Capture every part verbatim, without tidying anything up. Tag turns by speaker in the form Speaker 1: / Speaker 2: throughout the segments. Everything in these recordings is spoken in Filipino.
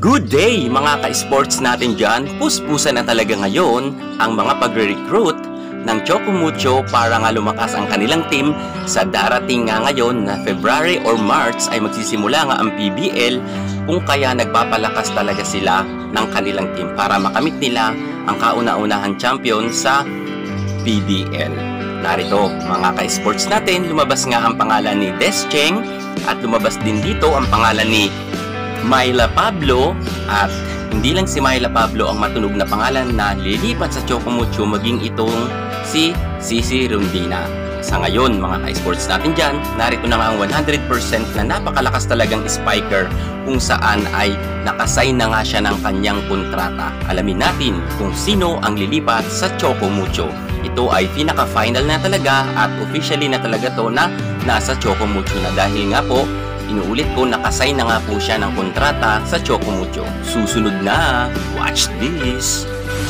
Speaker 1: Good day mga ka-sports natin dyan. Puspusan na talaga ngayon ang mga pagre-recruit ng Choco Mucho para nga lumakas ang kanilang team sa darating nga ngayon na February or March ay magsisimula nga ang P B L, kung kaya nagpapalakas talaga sila ng kanilang team para makamit nila ang kauna-unahang champion sa P B L. Narito mga ka-sports natin, lumabas nga ang pangalan ni Descheng at lumabas din dito ang pangalan ni Myla Pablo, at hindi lang si Myla Pablo ang matunog na pangalan na lilipat sa Choco Mucho, maging itong si Sisi Rondina. Sa ngayon mga ka-sports natin dyan, narito na nga ang one hundred percent na napakalakas talagang spiker kung saan ay nakasign na nga siya ng kanyang kontrata. Alamin natin kung sino ang lilipat sa Choco Mucho. Ito ay pinaka-final na talaga at officially na talaga to na nasa Choco Mucho na, dahil nga po inuulit ko, nakasign na nga po siya ng kontrata sa Choco Mucho. Susunod na, watch this!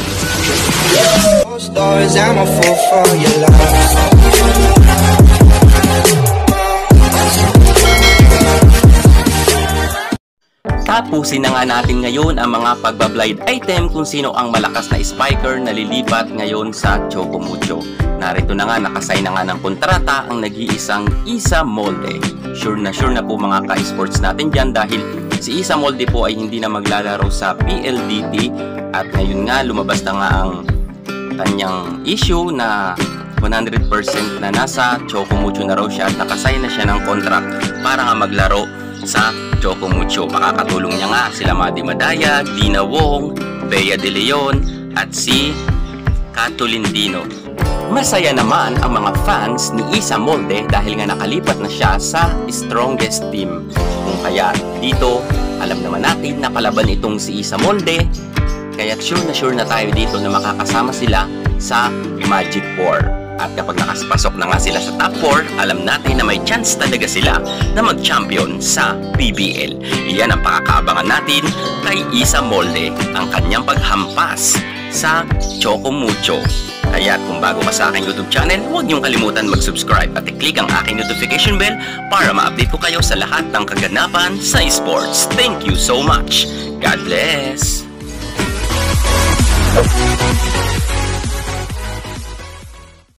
Speaker 1: Tapusin na nga natin ngayon ang mga pagbablind item kung sino ang malakas na spiker na lilipat ngayon sa Choco Mucho. Narito na nga, nakasign na nga ng kontrata ang nag-iisang Isa Molde. Sure na sure na po mga ka-sports natin dyan, dahil si Isa Molde po ay hindi na maglalaro sa P L D T, at ngayon nga lumabas na nga ang kanyang issue na one hundred percent na nasa Choco Mucho na raw siya at nakasign na siya ng contract para nga maglaro sa Choco Mucho. Makakatulong niya nga sila Madi Madaya, Dina Wong, Bea De Leon at si Catolindino. Masaya naman ang mga fans ni Isa Molde dahil nga nakalipat na siya sa strongest team. Kung kaya dito, alam naman natin na kalaban itong si Isa Molde, kaya sure na sure na tayo dito na makakasama sila sa Magic four. At kapag nakaspasok na nga sila sa top four, alam natin na may chance talaga sila na mag-champion sa P B L. Iyan ang pakakaabangan natin kay Isa Molde, ang kanyang paghampas sa Choco Mucho. Kaya kung bago ka sa aking YouTube channel, huwag niyong kalimutan mag-subscribe at i-click ang aking notification bell para ma-update ko kayo sa lahat ng kaganapan sa esports. Thank you so much. God bless.